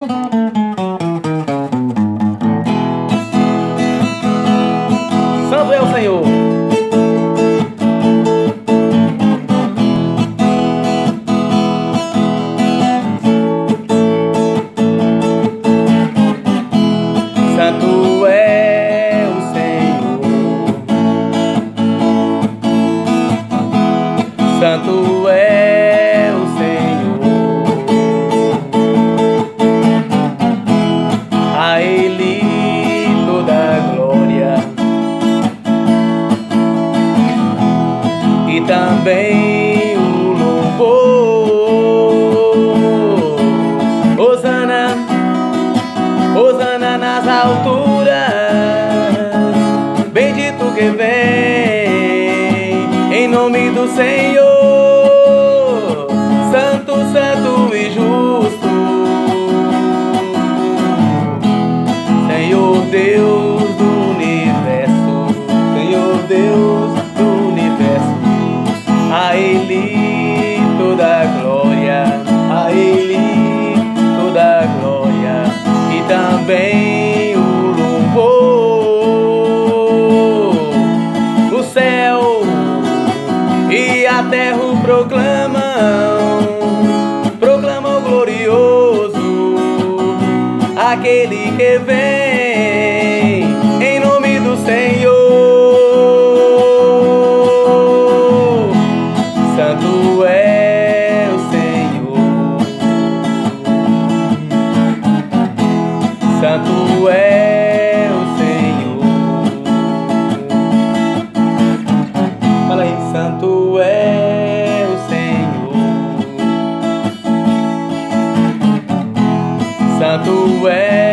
Santo é o Senhor. Santo é o Senhor. Santo é o Senhor. A Ele toda a glória e também o louvor. Hosana, Hosana nas alturas, bendito que vem em nome do Senhor. Santo, santo e justo, Senhor Deus do universo, Senhor Deus do universo. A Ele toda a glória, a Ele toda a glória e também o louvor. O céu e a terra o proclamam glorioso aquele que vem em nome do Senhor. Santo é o Senhor. Santo é o Senhor. Fala aí. Santo é o Senhor. Santo é